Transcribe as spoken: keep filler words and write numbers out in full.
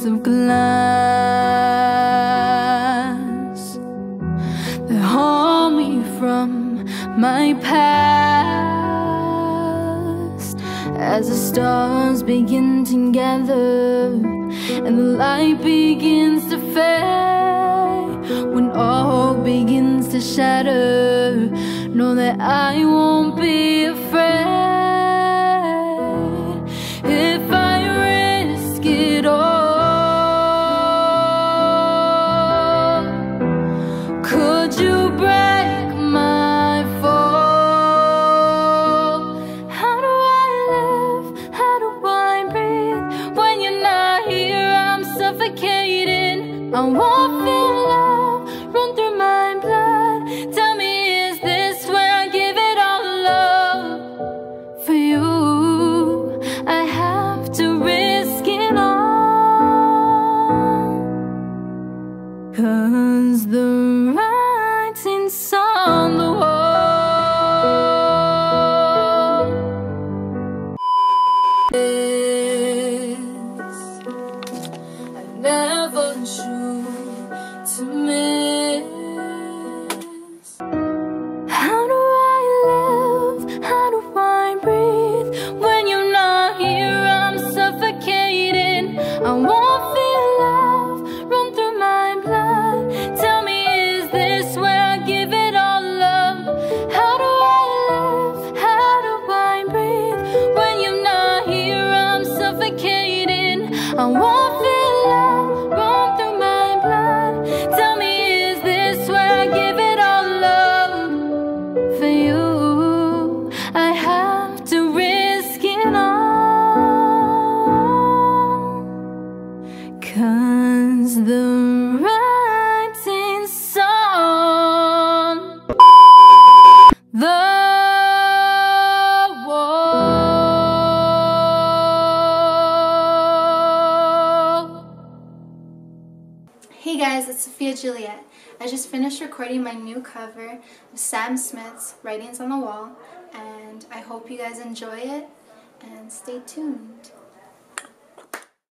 of glass that hold me from my past. As the stars begin to gather and the light begins to fade, when all begins to shatter, know that I won't be afraid. If I risk it all, could you break my fall? How do I live? How do I breathe? When you're not here, I'm suffocating. I won't feel love run through my blood. Tell me, is this where I give it all up? For you, I have to risk it all, 'cause the writing's on the wall. Yes, I never choose to miss. How do I live? How do I breathe? When you're not here, I'm suffocating. I won't feel love run through my blood. Tell me, is this where I give it all up? How do I live? How do I breathe? When you're not here, I'm suffocating. I won't feel love run through my blood. Tell me, is this where I give it all up? For you, I have to risk it all, 'cause the writing's on the wall. Hey guys, it's Sophia Juliet. I just finished recording my new cover of Sam Smith's Writings on the Wall, and I hope you guys enjoy it, and stay tuned.